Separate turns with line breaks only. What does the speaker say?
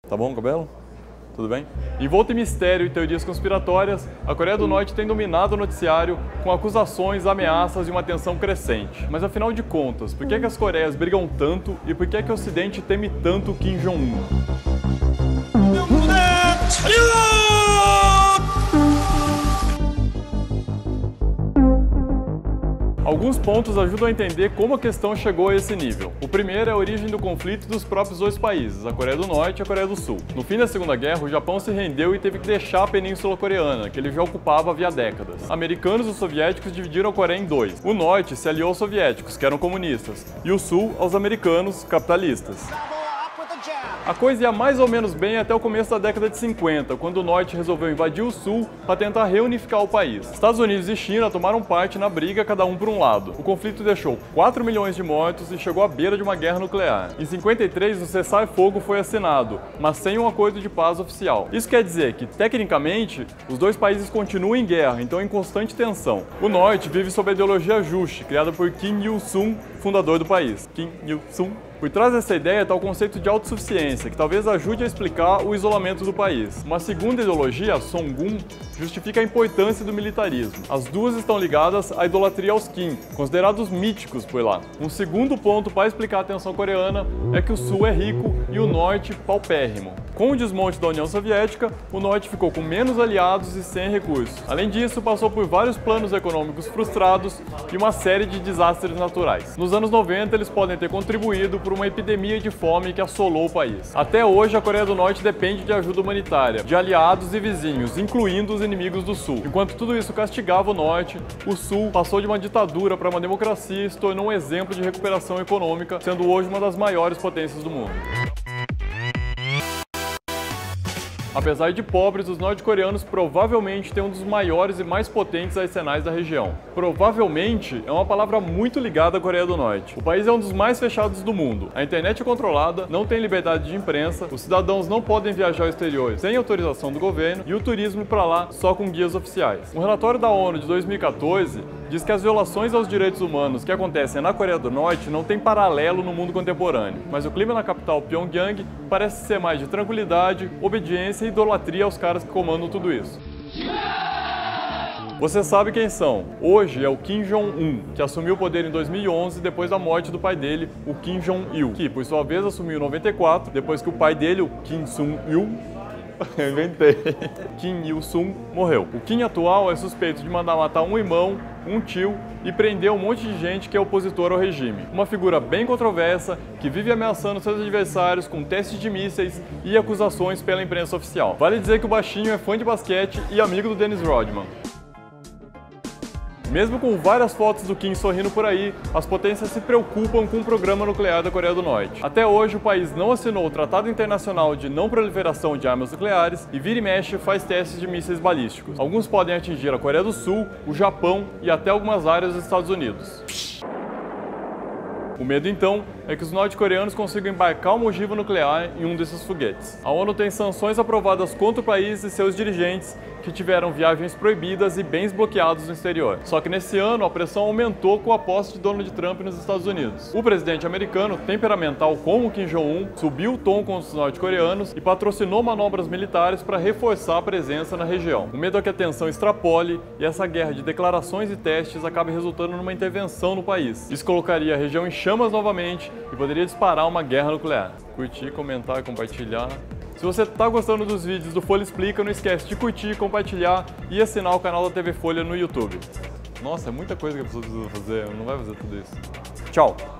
Tá bom, cabelo? Tudo bem? Envolto em mistério e teorias conspiratórias, a Coreia do Norte tem dominado o noticiário com acusações, ameaças e uma tensão crescente. Mas afinal de contas, por que as Coreias brigam tanto e por que o Ocidente teme tanto Kim Jong-un? Alguns pontos ajudam a entender como a questão chegou a esse nível. O primeiro é a origem do conflito dos próprios dois países, a Coreia do Norte e a Coreia do Sul. No fim da Segunda Guerra, o Japão se rendeu e teve que deixar a Península Coreana, que ele já ocupava havia décadas. Americanos e soviéticos dividiram a Coreia em dois. O Norte se aliou aos soviéticos, que eram comunistas, e o Sul aos americanos, capitalistas. A coisa ia mais ou menos bem até o começo da década de 50, quando o Norte resolveu invadir o Sul para tentar reunificar o país. Estados Unidos e China tomaram parte na briga, cada um por um lado. O conflito deixou 4 milhões de mortos e chegou à beira de uma guerra nuclear. Em 53, o cessar-fogo foi assinado, mas sem um acordo de paz oficial. Isso quer dizer que, tecnicamente, os dois países continuam em guerra, então em constante tensão. O Norte vive sob a ideologia Juche, criada por Kim Il-sung, fundador do país. Kim Il-sung. Por trás dessa ideia está o conceito de autossuficiência, que talvez ajude a explicar o isolamento do país. Uma segunda ideologia, a Songun, justifica a importância do militarismo. As duas estão ligadas à idolatria aos Kim, considerados míticos por lá. Um segundo ponto para explicar a tensão coreana é que o Sul é rico e o Norte paupérrimo. Com o desmonte da União Soviética, o Norte ficou com menos aliados e sem recursos. Além disso, passou por vários planos econômicos frustrados e uma série de desastres naturais. Nos anos 90, eles podem ter contribuído por uma epidemia de fome que assolou o país. Até hoje, a Coreia do Norte depende de ajuda humanitária, de aliados e vizinhos, incluindo os inimigos do Sul. Enquanto tudo isso castigava o Norte, o Sul passou de uma ditadura para uma democracia e se tornou um exemplo de recuperação econômica, sendo hoje uma das maiores potências do mundo. Apesar de pobres, os norte-coreanos provavelmente têm um dos maiores e mais potentes arsenais da região. Provavelmente é uma palavra muito ligada à Coreia do Norte. O país é um dos mais fechados do mundo. A internet é controlada, não tem liberdade de imprensa, os cidadãos não podem viajar ao exterior sem autorização do governo e o turismo para lá só com guias oficiais. Um relatório da ONU de 2014 diz que as violações aos direitos humanos que acontecem na Coreia do Norte não tem paralelo no mundo contemporâneo. Mas o clima na capital Pyongyang parece ser mais de tranquilidade, obediência e idolatria aos caras que comandam tudo isso. Você sabe quem são. Hoje é o Kim Jong-un, que assumiu o poder em 2011 depois da morte do pai dele, o Kim Jong-il, que por sua vez assumiu em 94 depois que o pai dele, o Kim Sung-il, eu inventei, Kim Il-sung, morreu. O Kim atual é suspeito de mandar matar um irmão, um tio e prender um monte de gente que é opositor ao regime. Uma figura bem controversa que vive ameaçando seus adversários com testes de mísseis e acusações pela imprensa oficial. Vale dizer que o baixinho é fã de basquete e amigo do Dennis Rodman. Mesmo com várias fotos do Kim sorrindo por aí, as potências se preocupam com o programa nuclear da Coreia do Norte. Até hoje, o país não assinou o Tratado Internacional de Não Proliferação de Armas Nucleares e vira e mexe faz testes de mísseis balísticos. Alguns podem atingir a Coreia do Sul, o Japão e até algumas áreas dos Estados Unidos. O medo, então, é que os norte-coreanos consigam embarcar uma ogiva nuclear em um desses foguetes. A ONU tem sanções aprovadas contra o país e seus dirigentes que tiveram viagens proibidas e bens bloqueados no exterior. Só que nesse ano a pressão aumentou com a posse de Donald Trump nos Estados Unidos. O presidente americano, temperamental como Kim Jong-un, subiu o tom com os norte-coreanos e patrocinou manobras militares para reforçar a presença na região. O medo é que a tensão extrapole e essa guerra de declarações e testes acabe resultando numa intervenção no país. Isso colocaria a região em chamas novamente e poderia disparar uma guerra nuclear. Curtir, comentar, compartilhar. Se você está gostando dos vídeos do Folha Explica, não esquece de curtir, compartilhar e assinar o canal da TV Folha no YouTube. Nossa, é muita coisa que a pessoa precisa fazer, não vai fazer tudo isso. Tchau!